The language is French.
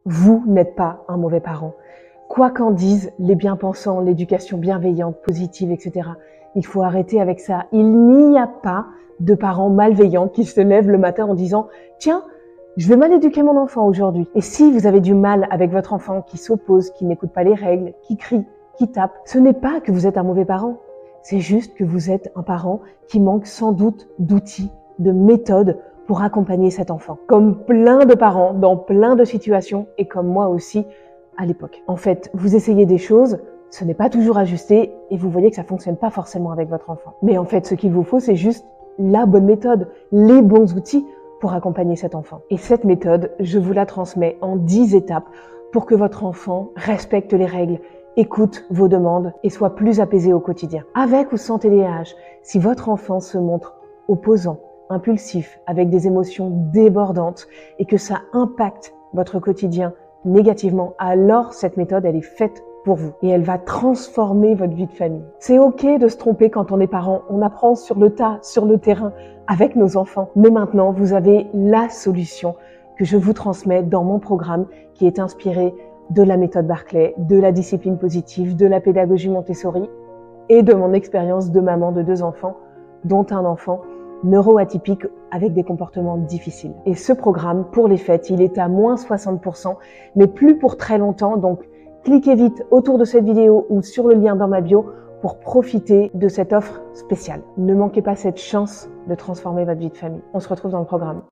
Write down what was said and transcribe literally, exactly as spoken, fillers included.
Vous n'êtes pas un mauvais parent. Quoi qu'en disent les bien-pensants, l'éducation bienveillante, positive, et cetera. Il faut arrêter avec ça. Il n'y a pas de parents malveillants qui se lèvent le matin en disant « Tiens, je vais mal éduquer mon enfant aujourd'hui ». Et si vous avez du mal avec votre enfant qui s'oppose, qui n'écoute pas les règles, qui crie, qui tape, ce n'est pas que vous êtes un mauvais parent. C'est juste que vous êtes un parent qui manque sans doute d'outils, de méthodes pour accompagner cet enfant. Comme plein de parents dans plein de situations et comme moi aussi à l'époque. En fait, vous essayez des choses, ce n'est pas toujours ajusté et vous voyez que ça fonctionne pas forcément avec votre enfant. Mais en fait, ce qu'il vous faut, c'est juste la bonne méthode, les bons outils pour accompagner cet enfant. Et cette méthode, je vous la transmets en dix étapes pour que votre enfant respecte les règles, écoute vos demandes et soit plus apaisé au quotidien. Avec ou sans T D A H, si votre enfant se montre opposant, impulsif, avec des émotions débordantes et que ça impacte votre quotidien négativement, alors cette méthode, elle est faite pour vous et elle va transformer votre vie de famille. C'est ok de se tromper quand on est parent, on apprend sur le tas, sur le terrain, avec nos enfants. Mais maintenant, vous avez la solution que je vous transmets dans mon programme qui est inspiré de la méthode Barclay, de la discipline positive, de la pédagogie Montessori et de mon expérience de maman de deux enfants, dont un enfant neuroatypique avec des comportements difficiles. Et ce programme, pour les fêtes, il est à moins soixante pour cent, mais plus pour très longtemps. Donc, cliquez vite autour de cette vidéo ou sur le lien dans ma bio pour profiter de cette offre spéciale. Ne manquez pas cette chance de transformer votre vie de famille. On se retrouve dans le programme.